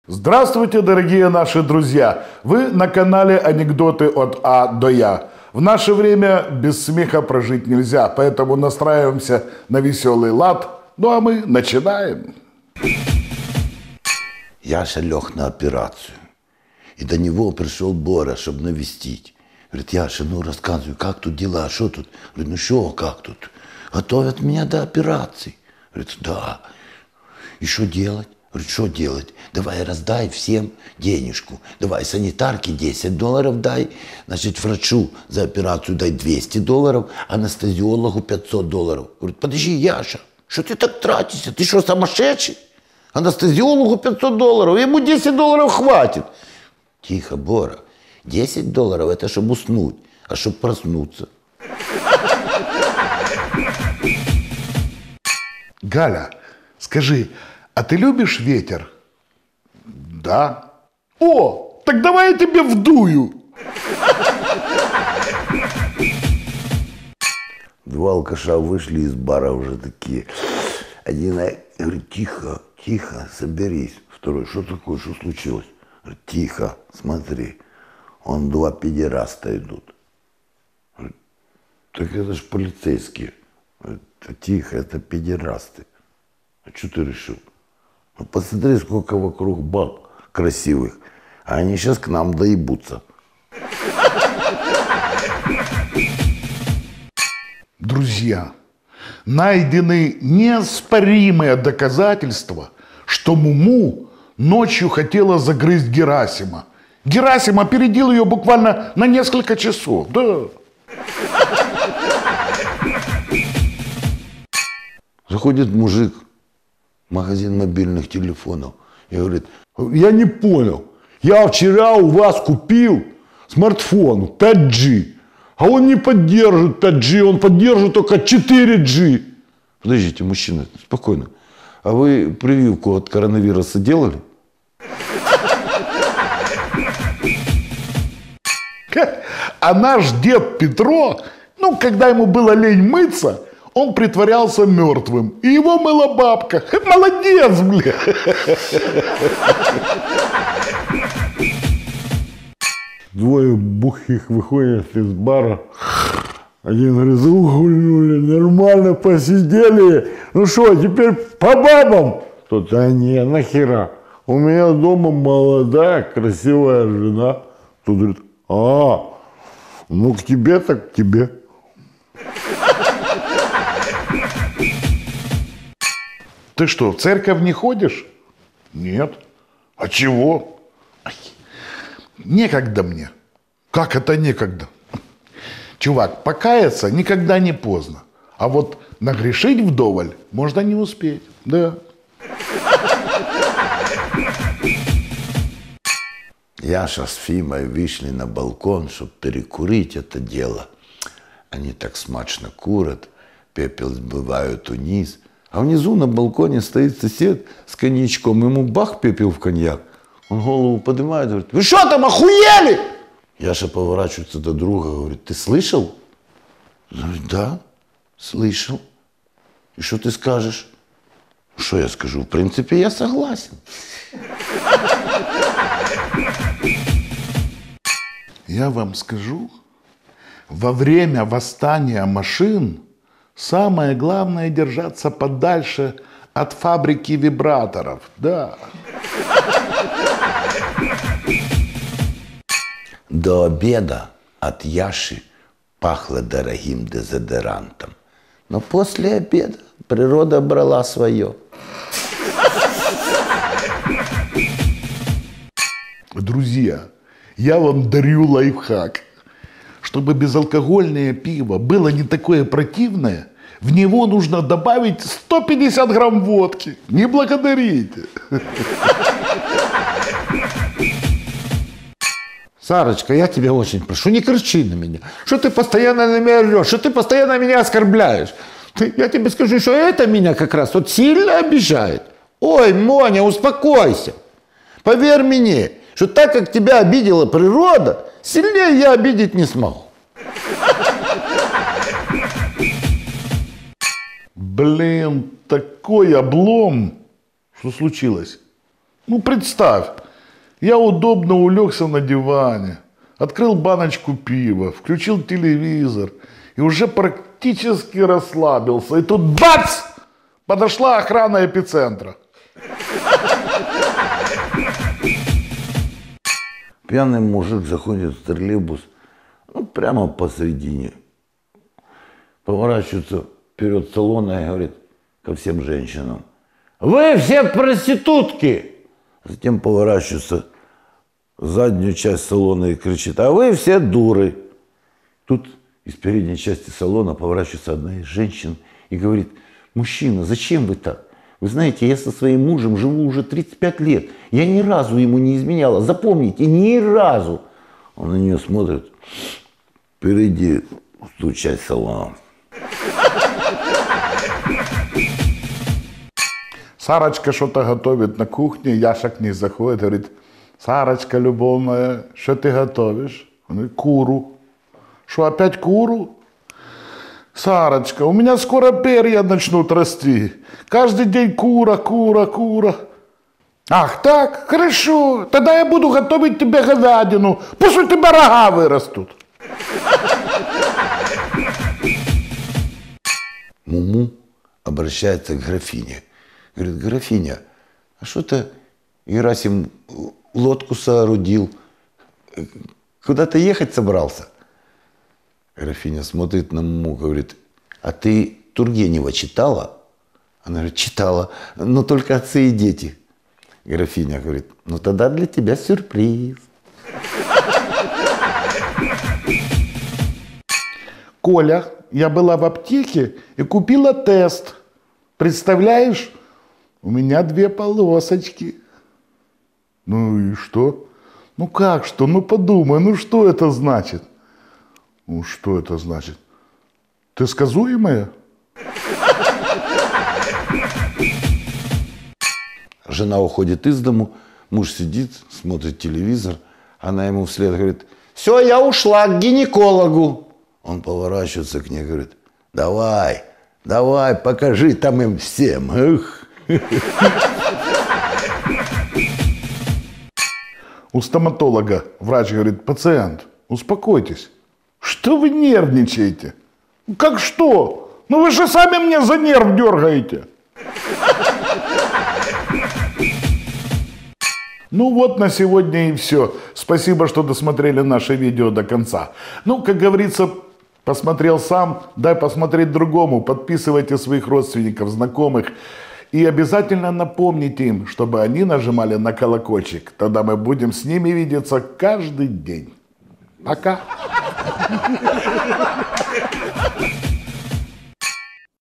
Здравствуйте, дорогие наши друзья! Вы на канале «Анекдоты от А до Я». В наше время без смеха прожить нельзя, поэтому настраиваемся на веселый лад. Ну а мы начинаем. Яша лег на операцию. И до него пришел Боря, чтобы навестить. Говорит: Яша, ну рассказывай, как тут дела, что тут? Говорит: ну что, как тут? Готовят меня до операции. Говорит: да. И что делать? Говорит: что делать? Давай раздай всем денежку. Давай санитарке $10 дай. Значит, врачу за операцию дай $200, анестезиологу $500. Говорит: подожди, Яша, что ты так тратишься? Ты что, сумасшедший? Анестезиологу $500, ему $10 хватит. Тихо, Бора. $10 это чтобы уснуть, а чтобы проснуться. Галя, скажи, а ты любишь ветер? Да. О, так давай я тебе вдую. Два алкаша вышли из бара уже такие. Один говорит: тихо, тихо, соберись. Второй: что такое, что случилось? Говорит: тихо, смотри, вон два педераста идут. Говорит: так это ж полицейские. Говорит: тихо, это педерасты. А что ты решил? Ну посмотри, сколько вокруг баб красивых, а они сейчас к нам доебутся. Друзья, найдены неоспоримые доказательства, что Муму ночью хотела загрызть Герасима. Герасим опередил ее буквально на несколько часов. Да. Заходит мужик в магазин мобильных телефонов и говорит: я не понял, я вчера у вас купил смартфон 5G, а он не поддержит 5G, он поддержит только 4G. Подождите, мужчина, спокойно. А вы прививку от коронавируса делали? А наш дед Петро, когда ему было лень мыться, он притворялся мертвым. И его мыла бабка. Молодец, бля! Двое бухих выходят из бара. Один говорит: гульнули, нормально посидели. Ну что, теперь по бабам? Тот: а не, нахера? У меня дома молодая, красивая жена. Тот говорит: ну к тебе так к тебе. Ты что, в церковь не ходишь? Нет. А чего? Некогда мне. Как это некогда? Чувак, покаяться никогда не поздно. А вот нагрешить вдоволь можно не успеть. Да. Яша с Фимой вышли на балкон, чтобы перекурить это дело. Они так смачно курят, пепел сбивают вниз. А внизу на балконе стоит сосед с коньячком. Ему бах пепел в коньяк. Он голову поднимает и говорит: вы что там, охуели? Яша поворачивается до друга, говорит: ты слышал? Он говорит: да, слышал. И что ты скажешь? Что я скажу? В принципе, я согласен. Я вам скажу, во время восстания машин самое главное держаться подальше от фабрики вибраторов. Да. До обеда от Яши пахло дорогим дезодорантом. Но после обеда природа брала свое. Друзья, я вам дарю лайфхак. Чтобы безалкогольное пиво было не такое противное, в него нужно добавить 150 грамм водки. Не благодарите. Сарочка, я тебя очень прошу, не кричи на меня. Что ты постоянно на меня орешь, что ты постоянно меня оскорбляешь. Я тебе скажу, что это меня как раз вот сильно обижает. Ой, Моня, успокойся. Поверь мне, что так как тебя обидела природа, сильнее я обидеть не смогу. Блин, такой облом. Что случилось? Ну, представь, я удобно улегся на диване, открыл баночку пива, включил телевизор и уже практически расслабился. И тут бац! Подошла охрана эпицентра. Пьяный мужик заходит в троллейбус, ну, прямо посередине. Поворачивается вперед салона и говорит ко всем женщинам: «Вы все проститутки!» Затем поворачивается в заднюю часть салона и кричит: «А вы все дуры!» Тут из передней части салона поворачивается одна из женщин и говорит: «Мужчина, зачем вы так? Вы знаете, я со своим мужем живу уже 35 лет. Я ни разу ему не изменяла. Запомните, ни разу!» Он на нее смотрит: «Перейди в ту часть салона». Сарочка что-то готовит на кухне, Яша к ней заходит, говорит: «Сарочка, любовная, что ты готовишь?» Он говорит: «Куру». «Что, опять куру?» «Сарочка, у меня скоро перья начнут расти. Каждый день кура, кура, кура». «Ах так? Хорошо. Тогда я буду готовить тебе говядину. Пусть у тебя рога вырастут». Муму обращается к графине. Говорит: «Графиня, а что-то Герасим лодку соорудил. Куда-то ехать собрался?» Графиня смотрит на Муму, говорит: «А ты Тургенева читала?» Она говорит: «Читала, но только отцы и дети». Графиня говорит: «Ну тогда для тебя сюрприз». «Коля, я была в аптеке и купила тест. Представляешь, у меня 2 полосочки». «Ну и что?» «Ну как что? Ну подумай, ну что это значит?» «Ну что это значит? Ты сказуемая?» Жена уходит из дому, муж сидит, смотрит телевизор, она ему вслед говорит: «Все, я ушла к гинекологу». Он поворачивается к ней и говорит: «Давай, давай, покажи там им всем». Эх. У стоматолога врач говорит: «Пациент, успокойтесь. Что вы нервничаете?» «Как что? Ну вы же сами мне за нерв дергаете». Ну вот на сегодня и все. Спасибо, что досмотрели наше видео до конца. Ну, как говорится, посмотрел сам, дай посмотреть другому. Подписывайте своих родственников, знакомых. И обязательно напомните им, чтобы они нажимали на колокольчик. Тогда мы будем с ними видеться каждый день. Пока.